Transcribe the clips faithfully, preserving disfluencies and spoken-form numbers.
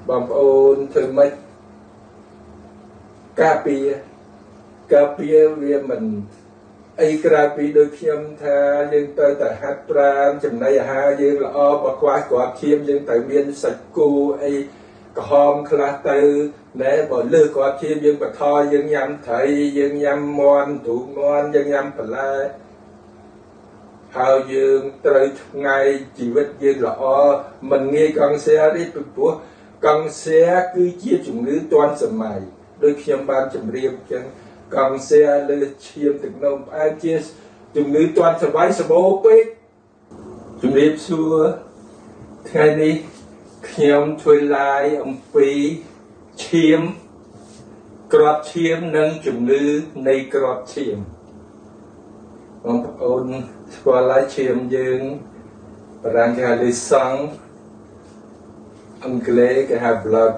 บางคนถึงไม่กาเปียกาเปียเรียมันไอ้กราปีโดยเพียงทายังเตยแต่ฮัตปรามจำในหายังละอบักวาดกว่าเทียมยังแต่เมียนสักกูไอ้กหอมคลาเตอแน่บ่เลือกกว่าเทียมยังปะทอยังยำไทยยังยำมอนถูกมอนยังยำปลาหายังเตยไงชีวิตยังละอมันงี้กังเสียได้ปุ๊บปุ๊บกังเสียคือเชี่ยจุ่มนื้อตอนสมัยโดยเพียงบางจำเรียบจังกังเสียเลยเชียมถึงนมไอเจสจุ่มนื้อตอนสบายสบายปิ๊กจุ่มเรียบชัวแค่นี้เขียมช่วยลายอมปีเชียมกรอบเชียมนั่งจุ่มนื้อในกรอบเชียมบางคนสกอลายเชียมยืงปรางแค่ลิซังอังกฤษแค่บลัด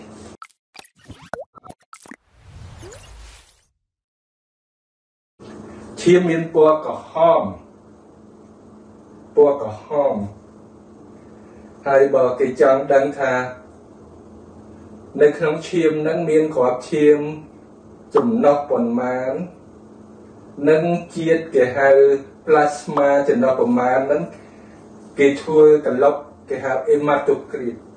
เชียมมีนปัวกะห้อมปัวกะห้อมให้บอกกิจังดังทาในขนมเชียมนั่งเมียนขอบเชียมจุ่มนอกปนมานนั่งเจียดแก่ให้พลาสมาจะนอกประมาณนั้นเกทัวกันลบแก่ให้เอมาตุกรีด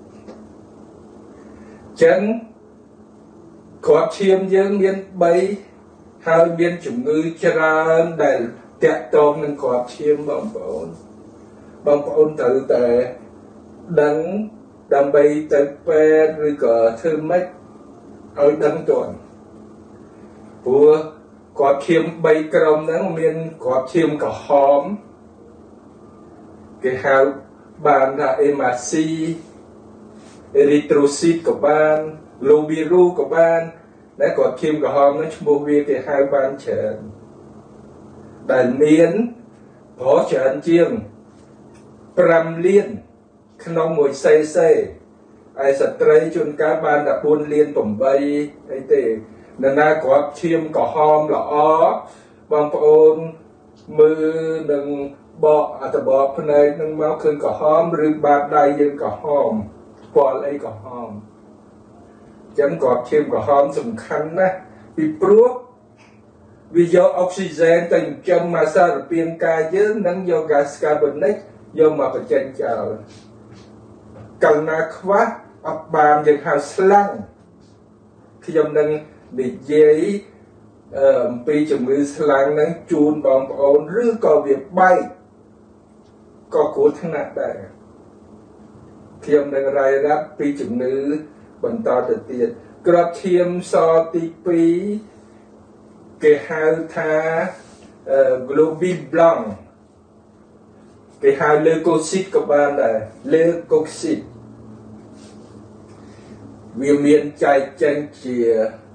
ฉันขอบเชียมยังเมียนใบหาเมียนจุ่มมือจราได้แตะตองนั่งขอบเชียมบางปอนบางปอนตื่นแต่ดังดำใบเตะแปรหรือก็เธอไม่เอาดังจนปัวกอดเขียมใบกรมนั้นเมียนกอดเขียมกับหอมเกี่ยวบานดาเอมาซีเอริโทรซิตกับบ้านโลบิรูกับบ้านและกอดเขียมกับหอมนั้นชั่วโมงเวียเกี่ยวบ้านเฉินแต่เมียนพอเฉินเจียงปรำเลียนขนมมวยเซ่เซ่ไอสตรีจนการบานดับบุญเลียนต่มใบไอเตะนานากอดเชียมกอหอมละอ้อบางปอนมือหนึ่งบอกอาจจะบอกภายในหนึ่งเมาคืนกอหอมหรือบาดใดยืนกอหอมปอดไอกอหอมจังกอดเชียมกอหอมสำคัญนะปีปลุกวิโยออกซิเจนแต่จำมาสารเปลี่ยนกายเยอะนั่งโยกาสคาร์บอนิกโยมาประจันเจ้ากัลนาควะอับบามยังหาสลังที่ยมนั่งดิเยยปีจมือสลังนั่งจูนบอมปอนหรือก็เวียบใบก็กูถนัดได้ที่ยมนั่งรายรับปีจมือบรรทาเตียนกระเทียมซอติปีเกฮาทากลูบิบลังเกฮาเลโกซิตกับบ้านได้เลโกซิตวิเมียนใจจังเจีย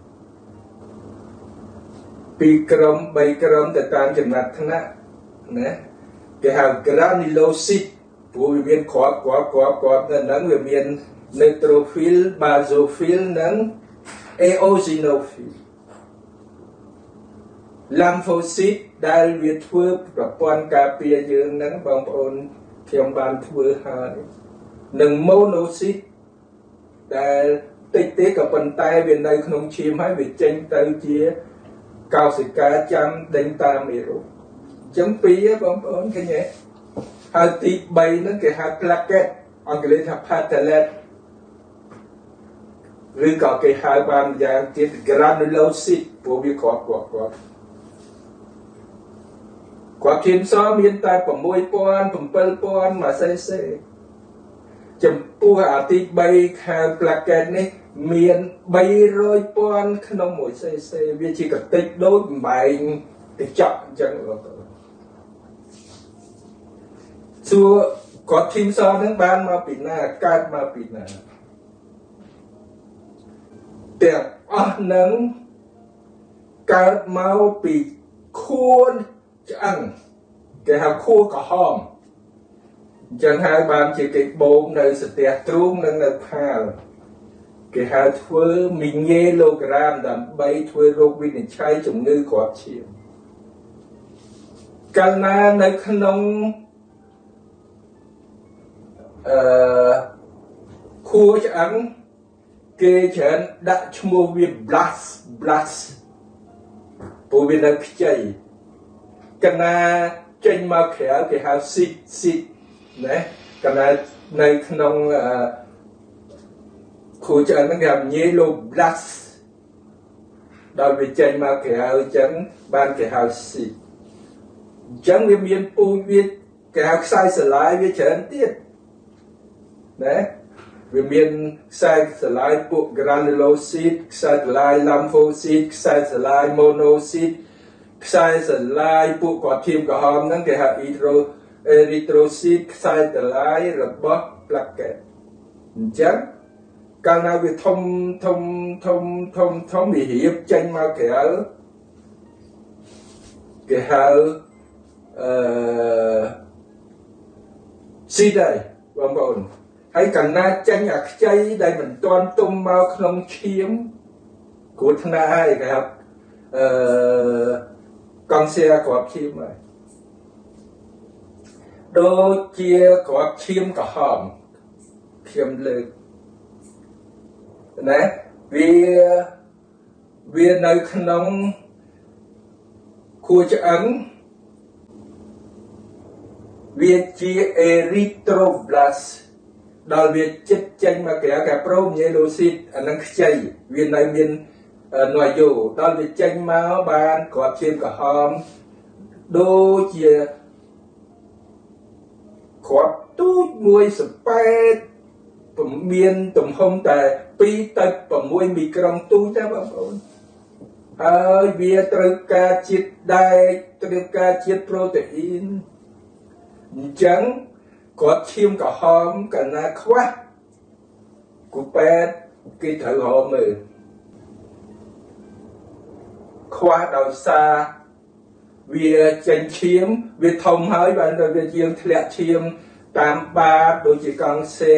ปีกรมใบกรมแต่ตามจำนัดธนะนะเกฮากรานิโลซิตผู้วิเมียนขอบขอบขอบขอบนั่นนั่งวิเมียนเนโตรฟิลบาโซฟิลนั่งเอโอซิโนฟิลลัมโฟซิตได้เวียทเวอร์ประปอนกาเปียยืนนั้นบางคนเทียมบานทเวอร์หายหนึ่งโมโนซิตได้ติดติดกับปันไตเวียนในขนมชีมให้เวียเจงเตยเจียเก้าสิบกาจำเดินตามไม่รู้จำปีบางคนแค่นี้หาติดใบนั้นแกหาพลักเก็ตอังกฤษหาพาเทเลตหรือก็แกหาบางอย่างเจ็ดกรานูโลซิตพวกวิเคราะห์กว่ากว่าความเขียนซ้อมมีนตายผมมวยปอนผมเปิลปอนมาเซ่เซ่จำปูอาทิใบขาปลาแกนนี่เมียนใบโรยปอนขนมมวยเซ่เซ่วิจิกติดโดนใบติดจับจังเลยส่วนกอดทีมซ้อมทั้งบ้านมาปีหน้าการมาปีหน้าแต่อ่ะนั้นการมาปีควรจังแกหาคู่กับห้องจังหาบางจีเก็บโบมในสเตียตรุ่งนั่งในผ้าแกหาทั่วมิเงโลกรามดำใบทั่วโรควินิจฉัยจงนื้อกอดเชียมกันนาในขนมคู่จังគេច្រើនដាក់ឈ្មោះវា blast blast ព្រោះវានៅខ្ចីកណាចេញមកក្រៅគេហៅ seed seed ណាកណានៅក្នុងគូច្រើនហ្នឹងគេហៅ yellow blast ដល់វាចេញមកក្រៅអញ្ចឹងបានគេហៅ seed អញ្ចឹងវាមានពូជវាគេហៅខ្សែស្រឡាយវាច្រើនទៀតណាវាមានខ្សែស្រឡាយពួក granulocyte ខ្សែស្រឡាយ lymphocyte ខ្សែស្រឡាយ monocyte ខ្សែស្រឡាយពួកគាត់ឈាមក្រហមហ្នឹងគេហៅ erythrocyte ខ្សែស្រឡាយរបស់ plaquette អញ្ចឹងកាលណាវាធំធំធំធំធំវារៀបចេញមកក្រៅគេហៅអឺស៊ីដែរបងប្អូនហើយកណ្ណាចេញអាខ្ចីដែលមិនទាន់ទុំមកក្នុងឈាមគ្រោះថ្នាក់ហើយគេហៅអឺកង់សៀគ្រាប់ឈាមហើយដូចជាគ្រាប់ឈាមក្រហមខ្ញុំលើកណាវាវានៅក្នុងខួរឆ្អឹងវាជា erythroblast ដល់វាចិត្តចេញមកក្រៅកាប្រូមញ៉េឡូស៊ីតអានឹងខ្ចីវានៅមានណយយោដល់វាចេញមកបានគ្រាប់ឈាមក្រហមដូចជាគ្រាប់ទូចមួយសប៉ែតមានទំហំតែពីរទៅប្រាំមួយមីក្រូនទូចទេបងប្អូនហើយវាត្រូវការជាតិដែកត្រូវការជាតិប្រូតេអ៊ីនអញ្ចឹងគាត់ឈាមក្រហមកណ្ណាខ្វះគូពេទ្យគេត្រូវរកមើលខ្វះដោយសារវាចេញឈាមវាធំហើយបានតែវាជាងធ្លាក់ឈាមតាមបាតដូចជាកង់សែ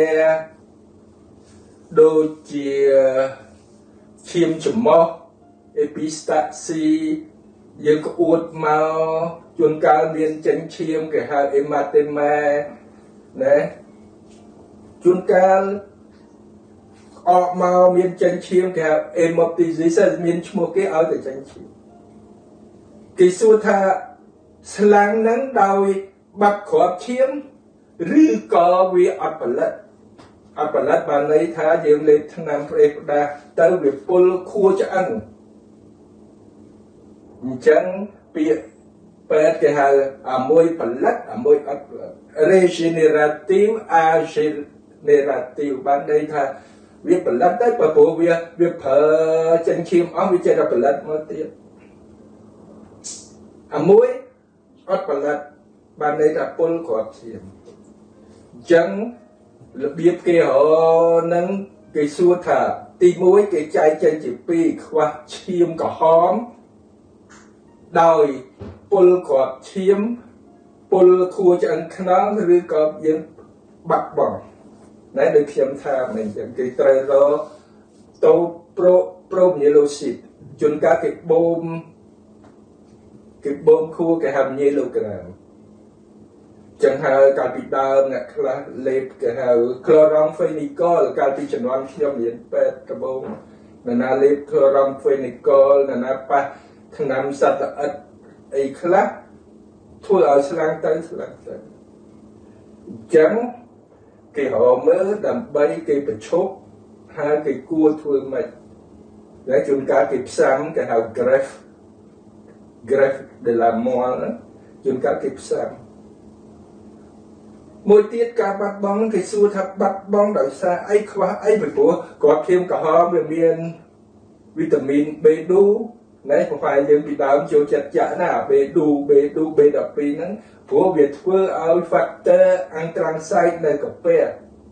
ដូចជាឈាមច្រមុះ epistaxy យើងក្អួតមកជួនកាលមានចេញឈាមគេហៅ hematoma ណាជួនកាលអอกមកមានចេញឈាមគេហៅ hemoptysis មានឈ្មោះគេឲ្យតែចេញឈាមគេសួរថាស្លាំងហ្នឹងដោយបាត់គ្រាប់ឈាមឬក៏វាអត់ផលិតអត់ផលិតបានន័យថាយើងលេបថ្នាំផ្ដេសផ្ដាសទៅវាពុលខួរឆ្អឹងអញ្ចឹងពាក្យពេទ្យគេហៅអាមួយផលិតអាមួយអត់ regenerative regenerative បានន័យថាវាផលិតទៅព្រោះវាវាប្រើចេញឈាមអស់វាចេះតែផលិតមកទៀតអាមួយអត់ផលិតបានន័យថាពុលគ្រាប់ឈាមអញ្ចឹងរបៀបគេរនឹងគេសួរថាទីមួយគេចែកចេញជាពីរខ្វះឈាមក្រហមដោយពុលគ្រាប់ឈាមពុលខួរឆ្អឹងខ្នងឬក៏យើងបាត់បង់ណែដូចខ្ញុំថាមិនអញ្ចឹងគេត្រូវរកតូប្រូប្រូញេឡូស៊ីតជួនកាលគេបូមគេបូមខួរគេហៅញេឡូក្រាមចឹងហើយកាលពីដើមអ្នកខ្លះលេបគេហៅ chloramphenicol កាលពីជំនាន់ខ្ញុំរៀនពេទ្យដំបូងនរណាលេប chloramphenicol នរណាប៉ះថ្នាំសត្វល្អិតអីខ្លះធ្វើឲ្យស្លាំងទៅស្លាំងទៅអញ្ចឹងគេរកមើលដើម្បីគេប្រឈប់ហើយគេគួរធ្វើម៉េចតែជួនកាលគេផ្សាំគេហៅ greffe greffe de la moelle ណាជួនកាលគេផ្សាំមួយទៀតការបាត់បង់គេសួរថាបាត់បង់ដោយសារអីខ្វះអីពីព្រោះគាត់ឈាមក្រហមវាមានវីតាមីន B ដូណែប្រហែលយើងពីដើមចូលចិត្តចាក់ណា B ដូ B ដូ B ដប់ពីរ ហ្នឹងព្រោះវាធ្វើឲ្យ factor anthracite នៅកាពះ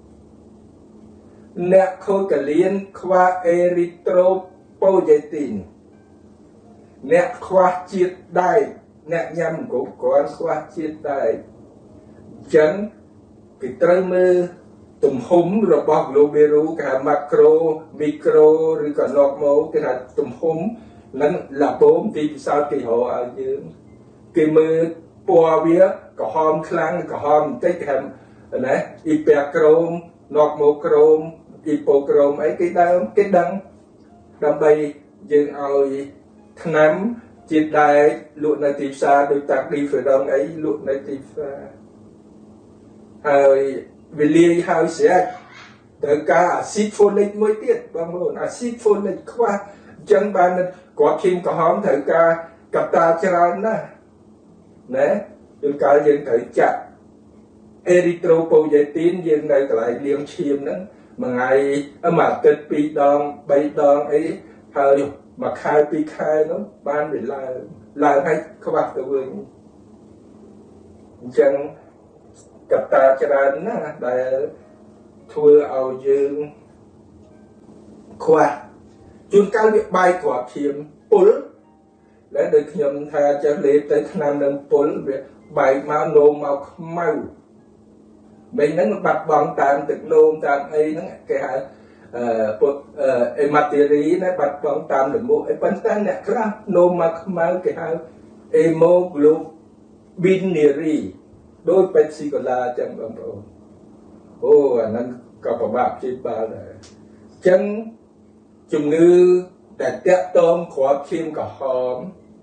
អ្នកខូចកាលៀនខ្វះ erythropoietin អ្នកខ្វះជាតិដែកអ្នកញ៉ាំគ្រប់គ្រាន់ខ្វះជាតិដែកអញ្ចឹងគេត្រូវមើលទំហំរបស់ glomeruli គេហៅ macro micro ឬក៏ normo គេថាទំហំនឹងលាបូមទីពិសោធន៍គេរកឲ្យយើងគេមើលពណ៌វាក្រហមខ្លាំងក្រហមបន្តិចគេហៅណា hyperchrome normochrom អ៊ីប៉ូក្រមអីគេដើមគេដឹងដើម្បីយើងឲ្យថ្នាំជាតិដែកលក់នៅទីផ្សារដោយតាក់ឌីហ្វេរ៉ង់អីលក់នៅទីផ្សារហើយវាលាយហើយស្រេចត្រូវការអាស៊ីតហ្វូលិកមួយទៀតបងប្អូនអាស៊ីតហ្វូលិកខ្វះអញ្ចឹងបានគាត់ឈាមក្រហមត្រូវការកត្តាច្រើនណាស់ណាជួនកាលយើងត្រូវចាក់អេរីត្រូប៉ូយ៉េទីនយើងនៅកន្លែងលាងឈាមហ្នឹងមួយថ្ងៃមួយអាទិត្យពីរដងបីដងអីហើយមួយខែពីរខែនោះបានវាឡើងឡើងឲ្យខ្វះទៅវិញអញ្ចឹងកត្តាច្រើនណាស់ដែលធ្វើឲ្យយើងខ្វះជួនកាលវាបាយគ្រាប់ឈាមពុលដែលដូចខ្ញុំថាចេះលេបទៅឆ្នាំនឹងពុលវាបែកមកនោមមកខ្មៅមិនហ្នឹងបាត់បង់តាមទឹកនោមតាមអីហ្នឹងគេហៅអឺពុតអេម៉ាតេរីណាបាត់បង់តាមលមុខអីប៉ុន្តែអ្នកខ្លះនោមមកខ្មៅគេហៅអេម៉ូក្លូប៊ីននេរីដោយពេទ្យស៊ីកូឡាចឹងបងប្អូនអូអាហ្នឹងក៏ពិបាកព្យាបាលដែរអញ្ចឹងជំងឺដែលតាក់ទងគ្រាប់ឈាមក្រហម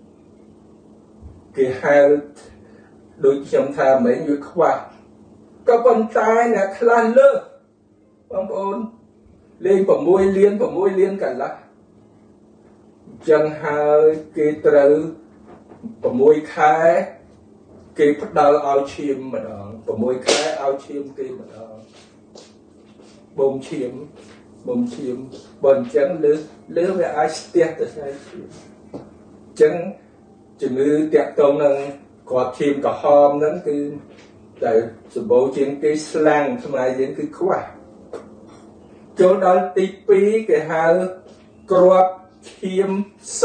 គេហៅដូចខ្ញុំថាមិញវាខ្វះក៏ប៉ុន្តែអ្នកខ្លះលើសបងប្អូនលេខ6លាន6លានកន្លះអញ្ចឹងហើយគេត្រូវ6ខែគេផ្ដល់ឲ្យឈាមម្ដង6ខែឲ្យឈាមគេម្ដងបំឈាមបំឈាមបើអញ្ចឹងលើលើវាអាចស្ទះទៅស្អីឈាមអញ្ចឹងជំងឺតាក់ទងនឹងគ្រាប់ឈាមក្រហមហ្នឹងគឺតែសម្បូរជាងគេស្លាំងខ្មែរយើងគឺខ្វះចូលដល់ទីពីរគេហៅគ្រាប់ឈាមស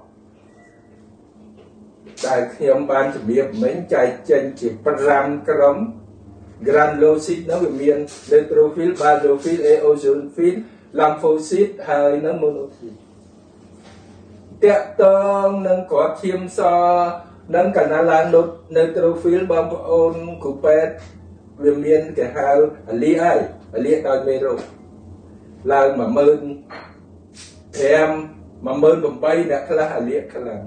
ដែលខ្ញុំបានជម្រាបមិញចែកចេញជា5ក្រុម granulocyte នោះវាមាន neutrophil basophil eosinophil lymphocyte ហើយនឹង monocyte តាក់ទងនឹងគ្រាប់ឈាមសនឹងកណ្ដាលឡើងលុត neutrophil បងប្អូនគ្រូពេទ្យវាមានគេហៅអាលីហើយអាលីដោយមេរោគឡើង15000 18000អ្នកខ្លះអាលីខ្លាំង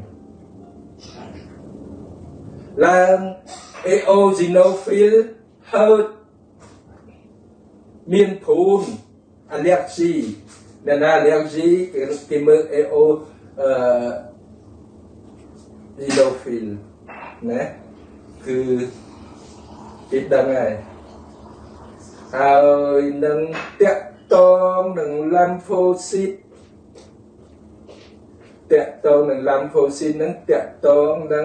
ឡើង eosinophil ហើយមានព្រូន allergy អ្នកណា allergy គេគេមើល eo អឺ eosinophil ណាគឺគេដឹងហើយហើយនឹងតាក់ទងនឹង lymphocyte តាក់ទងនឹង lymphocyte ហ្នឹងតាក់ទងនឹង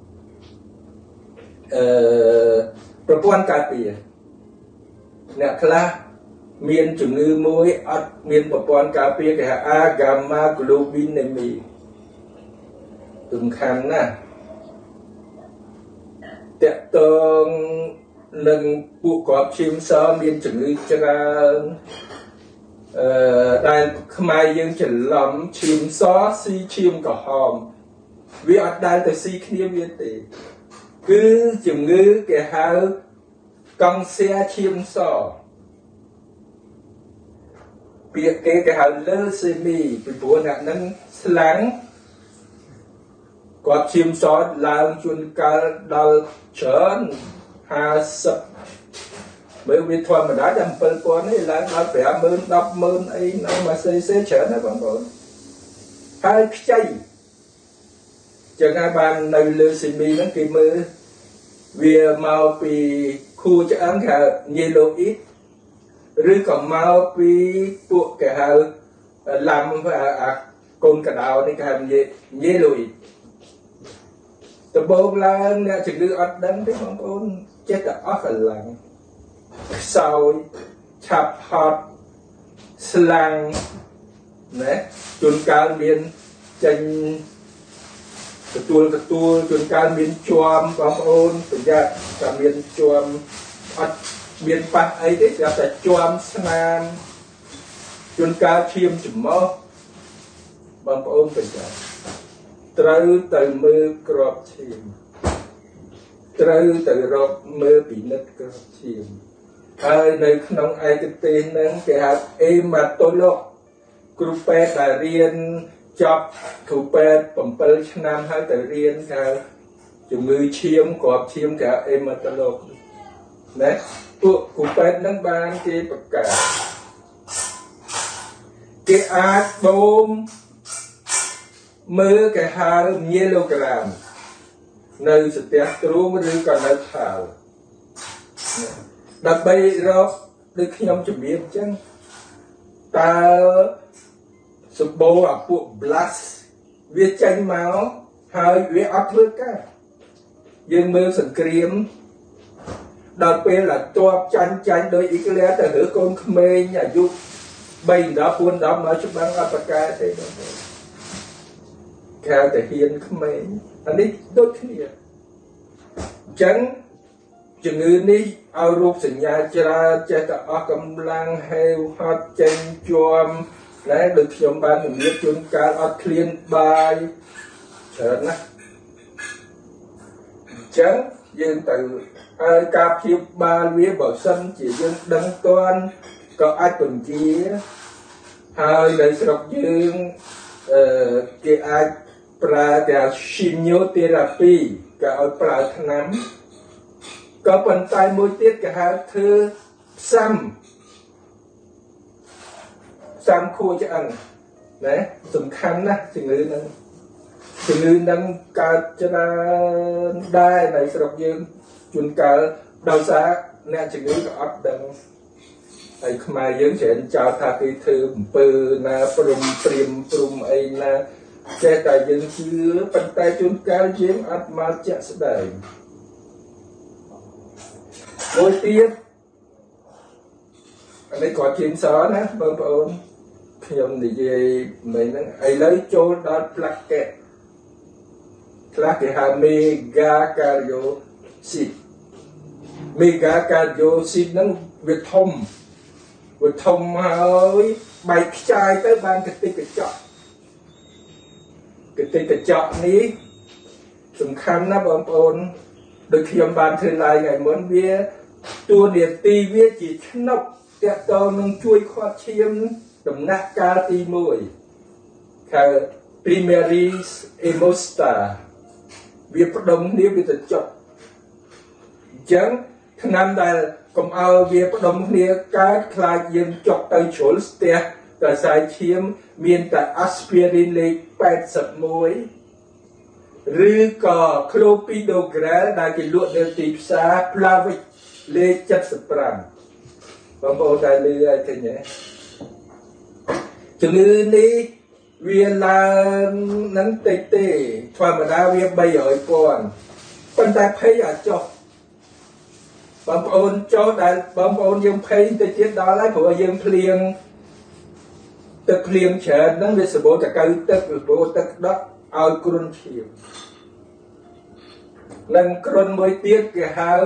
អឺប្រព័ន្ធការពារអ្នកខ្លះមានជំងឺមួយអត់មានប្រព័ន្ធការពារគេហៅ gamma globulinemia សំខាន់ណាស់តាក់ទងនឹងពួកគ្រាប់ឈាមសមានជំងឺច្រើនអឺដែលខ្មែរយើងច្រឡំឈាមសស៊ីឈាមក្រហមវាអត់ដែលទៅស៊ីគ្នាវាទេគឺជំងឺគេហៅកង់សៀឈាមសពាក្យគេគេហៅលើសេមីពីព្រោះអ្នកនឹងស្លាំងគាត់ឈាមសឡើងជួនកាលដល់ច្រើនห้าสิบមើលវាធម្មតាតែ7,000នេះឡើងដល់50000 100000អីនៅមកសេសេច្រើនណាបងប្អូនហើយខ្ចីចឹងហើយបាននៅលើសេមីហ្នឹងគេមើលវាមកពីខួរឆ្អឹងគេហៅញេឡូអ៊ីតឬក៏មកពីពួកគេហៅឡាំអាកូនកដោនេះគេហៅញេឡូអ៊ីតដំបូងឡើងអ្នកជំងឺអត់ដឹងទេបងប្អូនចេះតែអស់កម្លាំងខ្សោយឆាប់ហត់ស្លាំងណាជួនកាលមានចេញទទួលទទួលជួនកាលមានជាប់បងប្អូនប្រយ័ត្នតែមានជាប់អត់មានប៉ះអីទេស្រាប់តែជាប់ស្នាមជួនកាលឈាមច្រមុះបងប្អូនប្រយ័ត្នត្រូវទៅមើលគ្រាប់ឈាមត្រូវទៅរកមើលពិនិត្យគ្រាប់ឈាមហើយនៅក្នុងឯកទេសហ្នឹងគេហៅអេម៉ាតូឡូគ្រូពេទ្យដែលរៀនចប់គ្រូពេទ្យbảyឆ្នាំហើយទៅរៀនថាជំងឺឈាមគ្រាប់ឈាមគេហៅអេម៉ាតូឡូណាពួកគ្រូពេទ្យហ្នឹងបានគេប្រកាសគេអាចបូមមើលគេហៅមីឡូក្រាមនៅស្ទះទ្រូងឬក៏នៅខោដើម្បីរកដូចខ្ញុំជំរាបអញ្ចឹងតើសម្បូរអាពួក blast វាចេញមកហើយវាអត់ធ្វើការយើងមើលសង្គ្រាមដល់ពេលដែលតបចាញ់ចាញ់ដោយអ៊ីក្លេទៅរើកូនក្មេងអាយុបីដប់បួនដប់មកច្បាំងអត់ប្រកែទេបងប្អូនគេហៅតែហ៊ានក្មេងអានេះដូចគ្នាអញ្ចឹងជំងឺនេះឲ្យរោគសញ្ញាច្រើនចេះតែអស់កម្លាំងហេវហត់ចេញជាំណាដូចខ្ញុំបានជំរាបជួនកាលអត់ឃ្លានបាយច្រើនណាស់អញ្ចឹងយើងទៅហើយការព្យាបាលវាបើសិនជាយើងដឹងទាន់ក៏អាចបញ្ជាហើយនៅស្រុកយើងអឺគេអាចប្រើតែ chemotherapy ក៏ឲ្យប្រើថ្នាំក៏ប៉ុន្តែមួយទៀតគេហៅធ្វើផ្សំផ្សំខួរឆ្អឹងណាសំខាន់ណាស់ជំងឺហ្នឹងជំងឺហ្នឹងកើតច្រើនដែរនៅស្រុកយើងជួនកាលដោយសារអ្នកជំងឺក៏អត់ដឹងហើយខ្មែរយើងច្រើនចោទថាគេធ្វើអំពើណាព្រមព្រៀមព្រំអីណាចេះតែយើងជឿប៉ុន្តែជួនកាលយើងអត់មកជាក់ស្ដែងមួយទៀតអានេះគាត់ជិះសណាបងប្អូនខ្ញុំនិយាយមិញហ្នឹងឥឡូវចូលដល់ផ្លាកេតខ្លះគេហៅ mega cariocyte mega cariocyte ហ្នឹងវាធំវាធំហើយបែកខ្ចាយទៅបានកតិកកញ្ចក់កតិកកញ្ចក់នេះសំខាន់ណាស់បងប្អូនដូចខ្ញុំបានធ្វើឡើងថ្ងៃមុនវាតួនាទីវាជាឆ្នុកតាក់ទងនឹងជួយខាត់ឈាមដំណាក់កាលទីមួយហៅ primary hemostat វាផ្ដុំគ្នាវាទៅចុះអញ្ចឹងថ្នាំដែលកុំឲ្យវាផ្ដុំគ្នាកើតខ្លាចយើងចុះទៅជ្រុលស្ទះតែខ្សែឈាមមានតែ aspirin លេខ八十一ឬក៏ clopidogrel ដែលគេលក់នៅទីផ្សារ Plavix លេខ七十五បងប្អូនដែលឮឲ្យឃើញទេជំងឺនេះវាឡើងនឹងតិចទេធម្មតាវាបីរយពាន់ប៉ុន្តែភ័យអាចចុះបងប្អូនចុះដែលបងប្អូនយើងភ័យទៅទៀតដល់ហើយព្រោះយើងភ្លៀងទឹកភ្លៀងច្រើនហ្នឹងវាសម្បូរតកៅទឹកសម្បូរទឹកដក់ឲ្យគ្រុនឈាមនិងគ្រុនមួយទៀតគេហៅ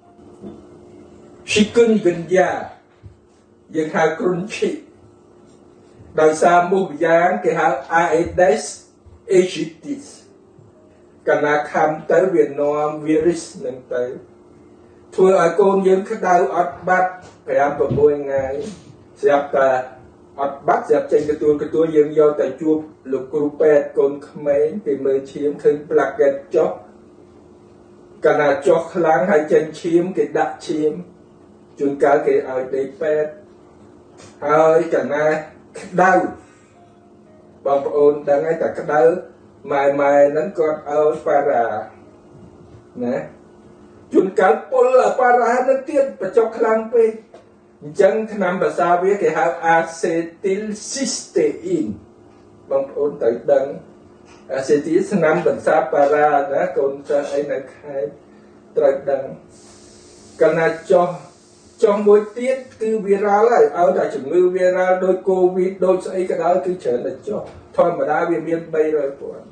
chikungunya យើងហៅគ្រុនឈីដោយសារមុខយ៉ាងគេហៅ Aedes aegypti កាលណាខំទៅវានាំ virus នឹងទៅធ្វើឲ្យកូនយើងក្តៅអត់បាត់ប្រាំប្រាំមួយថ្ងៃស្រាប់តែអត់បាត់ស្រាប់ចេញកទួលកទួលយើងយកទៅជួបលោកគ្រូពេទ្យកូនក្មេងគេមើលឈាមឃើញផ្លាកេតចុះកាលណាចុះខ្លាំងហើយចេញឈាមគេដាក់ឈាមជួនកាលគេឲ្យដេកពេទ្យហើយកាលណាក្តៅបងប្អូនដឹងហើយតែក្តៅម៉ែម៉ែហ្នឹងគាត់ឲ្យប៉ារ៉ាណាជួនកាលពុលប៉ារ៉ាទៅទៀតបញ្ចុកខ្លាំងពេកអញ្ចឹងថ្នាំភាសាវាគេហៅ acetylcysteine បងប្អូនត្រូវដឹង acetyl ថ្នាំភាសាប៉ារ៉ាណាកូនសិស្សអីនៅខេត្តត្រូវដឹងកាលណាចុះចុះមួយទៀតគឺវីរ៉ាល់ហើយឲ្យតែជំងឺវីរ៉ាល់ដូចកូវីដដូចស្អីក៏ដោយគឺច្រើនតែចុះធម្មតាវាមានបីរយពាន់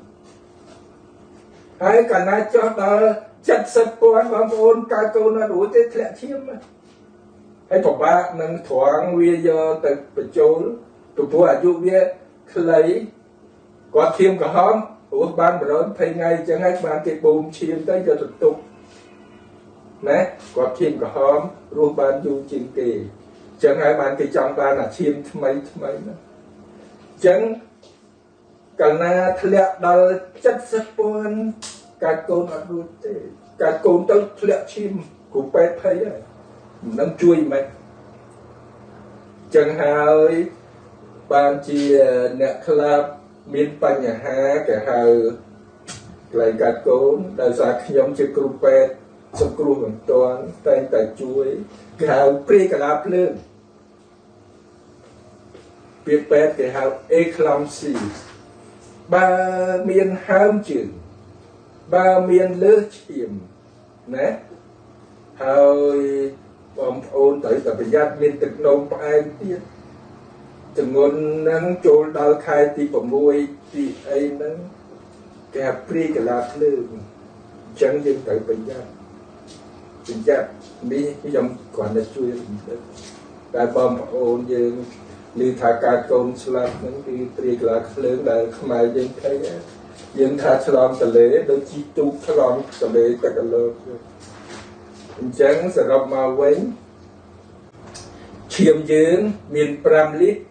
ហើយកាលណាចុះដល់七十ពាន់បងប្អូនកើតកូនអត់រួចទេធ្លាក់ឈាមហើយពិបាកនឹងត្រង់វាយកទៅបញ្ចូលពីព្រោះអាយុវាខ្លីគាត់ឈាមក្រហមព្រោះបានone hundred twentyថ្ងៃអញ្ចឹងហើយបានគេបូមឈាមទៅយកទៅទុកណាគាត់ឈាមក្រហមរស់បានយូរជាងគេចឹងហើយបានគេចង់បានអាឈាមថ្មីថ្មីណាចឹងកាលណាធ្លាក់ដល់ចិត្តសិបពាន់កាត់កូនអត់រួចទេកាត់កូនទៅធ្លាក់ឈាមគ្រូពេទ្យភ័យហើយមិនដឹងជួយមិនចឹងហើយបានជាអ្នកខ្លះមានបញ្ហាគេហៅកន្លែងកាត់កូនដោយសារខ្ញុំជាគ្រូពេទ្យសង្គ្រោះបន្ទាន់តែងតែជួយគេហៅព្រាយកាឡាភ្លើងពាក្យពេទ្យគេហៅ eclampsy បើមានហើមជើងបើមានលើសឈាមណាហើយបងប្អូនត្រូវតែប្រយ័ត្នមានទឹកនោមផ្អែមទៀតចង្អុលហ្នឹងចូលដល់ខែទី6ទីអីហ្នឹងគេហៅព្រាយកាឡាភ្លើងអញ្ចឹងយើងត្រូវប្រយ័ត្នប្រយ័ត្ននេះខ្ញុំគ្រាន់តែជួយរំលឹកតែបងប្អូនយើងឮថាការកូនស្លាប់ហ្នឹងគឺព្រាយកាឡាភ្លើងដែលខ្មែរយើងភ័យយើងថាឆ្លងទលេដូចជីទូកឆ្លងទលេទឹកកលើអញ្ចឹងសរុបមកវិញឈាមយើងមាន5លីត្រ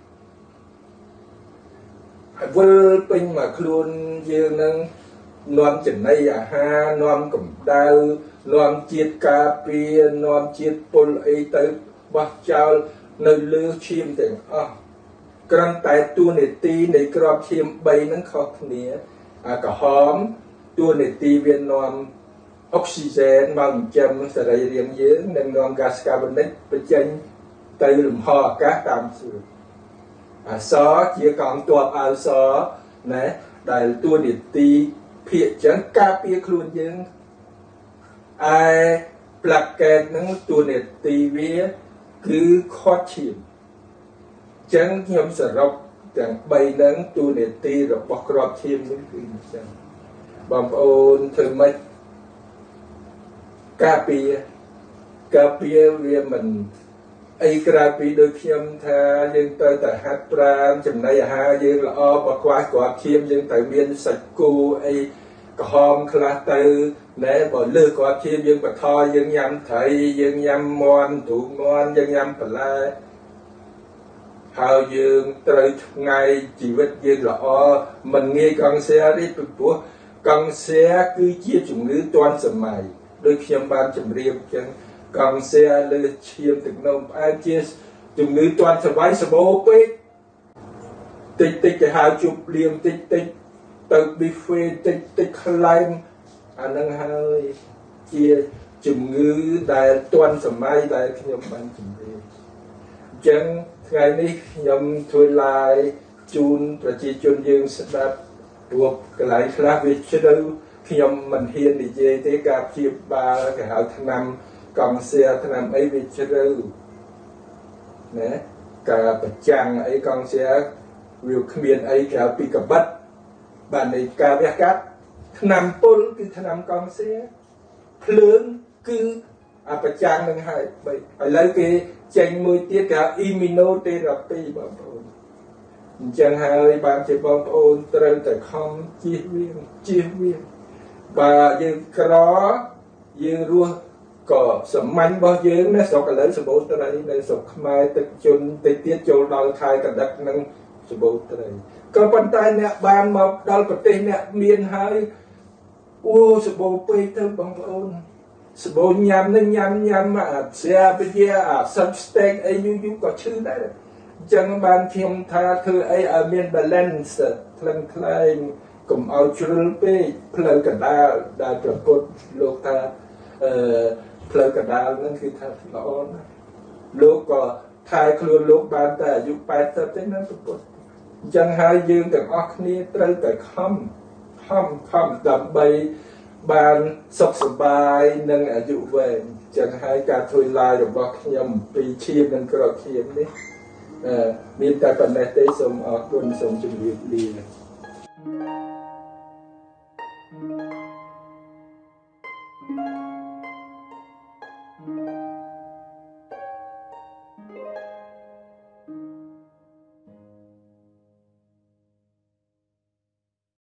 ហើយវិលពេញមកខ្លួនយើងនឹងនាំចំណីអាហារនាំកម្ដៅនាំជាតិការពារនាំជាតិពុលអីទៅបោះចោលនៅលើឈាមទាំងអស់គ្រាន់តែតួនាទីនៃក្របឈាម3ហ្នឹងខុសគ្នាអាក្រហមតួនាទីវានាំអុកស៊ីហ្សែនមកចិញ្ចឹមសរីរាង្គយើងនិងនាំហ្គាសកាបូនិកបញ្ចេញទៅលំហអាកាសតាមសួតអាសជាកងទ័ពអៅសណាដែលតួនាទីភាគចឹងការពារខ្លួនយើងឯផ្លាកេតហ្នឹងតួនាទីវាគឺខាត់ឈាមចឹងខ្ញុំសរុបទាំង3ហ្នឹងតួនាទីរបស់ក្របឈាមនេះគឺអញ្ចឹងបងប្អូនធ្វើម៉េចការពារការពារវាមិនអីក្រៅពីដូចខ្ញុំថាយើងទៅតែហាត់ប្រាណចំណីអាហារយើងល្អបើខ្វះក្របឈាមយើងត្រូវមានសាច់គោអីក្រហមខ្លះទៅណែបើលើក្របឈាមយើងបថយយើងញ៉ាំត្រីយើងញ៉ាំមាន់ទូកមាន់យើងញ៉ាំបន្លែហើយយើងត្រូវថ្ងៃជីវិតយើងល្អមិនងាយកង់សៀទេពីព្រោះកង់សៀគឺជាជំងឺទាន់សម័យដូចខ្ញុំបានជម្រាបចឹងកង់សៀលើឈាមទឹកនោមផ្អែមជាជំងឺទាន់សម័យសម្បូរពេកតិចតិចទៅហៅជប់លៀមតិចតិចទៅប៊ីហ្វេតិចតិចខ្លែងអានឹងហើយជាជំងឺដែលទាន់សម័យដែលខ្ញុំបានជម្រាបអញ្ចឹងថ្ងៃនេះខ្ញុំធ្វើឡាយជូនប្រជាជនយើងស្ដាប់ព្រោះកន្លែងខ្លះវាជ្រៅខ្ញុំមិនហ៊ាននិយាយទេការព្យាបាលគេហៅថ្នាំកង់សៀថ្នាំអីវាជ្រៅណាការប្រចាំងអីកង់សៀវាគ្មានអីក្រៅពីកបិតបាននៃការវះកាត់ថ្នាំពុលគឺថ្នាំកង់សៀភ្លើងគឺអាប្រចាំងនឹងហើយបីឥឡូវគេចេញមួយទៀតគេហៅ immunotherapy បងប្អូនអញ្ចឹងហើយបានជាបងប្អូនត្រូវតែខំជៀសវាងជៀសវាងបើយើងក្រយើងរស់ក៏សាមញ្ញរបស់យើងណាស្រុកឥឡូវសម្បូរត្រីនៅស្រុកខ្មែរទឹកជន់តិចទៀតចូលដល់ខែកដឹកនឹងសម្បូរត្រីក៏ប៉ុន្តែអ្នកបានមកដល់ប្រទេសអ្នកមានហើយអូសម្បូរពេកទៅបងប្អូនសម្បូរញ៉ាំនឹងញ៉ាំញ៉ាំអាស្រាបជាអាសឹកស្តេកអីយូរយូរក៏ឈឺដែរអញ្ចឹងបានខ្ញុំថាធ្វើអីឲ្យមាន balance ថ្លឹងថ្លែងកុំឲ្យជ្រុលពេកផ្លូវកណ្ដាលដែលប្រពុតលោកថាអឺផ្លូវកណ្ដាលហ្នឹងគឺថាល្អណាស់លោកក៏ថែខ្លួនលោកបានតែអាយុ80ទេណាប្រពុតអញ្ចឹងហើយយើងទាំងអស់គ្នាត្រូវតែខំខំខំដើម្បីបានសុខសប្បាយនិងអាយុវែងចឹងហើយការធ្វើឡាយរបស់ខ្ញុំពីឈាមនិងក្របឈាមនេះមានតែប៉ុណ្ណេះទេសូមអរគុណសូមជម្រាបលា